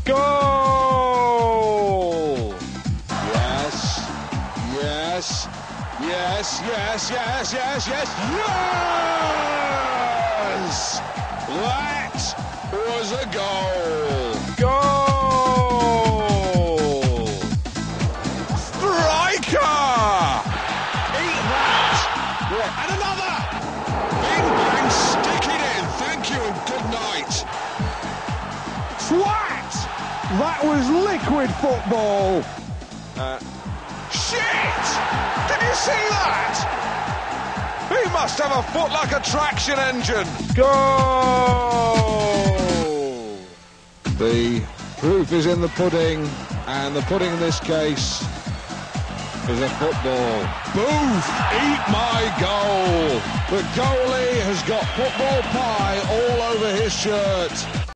Goal! Yes, yes, yes, yes, yes, yes, yes, yes! That was a goal! Goal! Striker! Eat that! And another! Bing bang, stick it in! Thank you and good night! Flat! That was liquid football! Shit! Did you see that? He must have a foot like a traction engine! Goal! The proof is in the pudding, and the pudding in this case is a football. Booth! Eat my goal! The goalie has got football pie all over his shirt.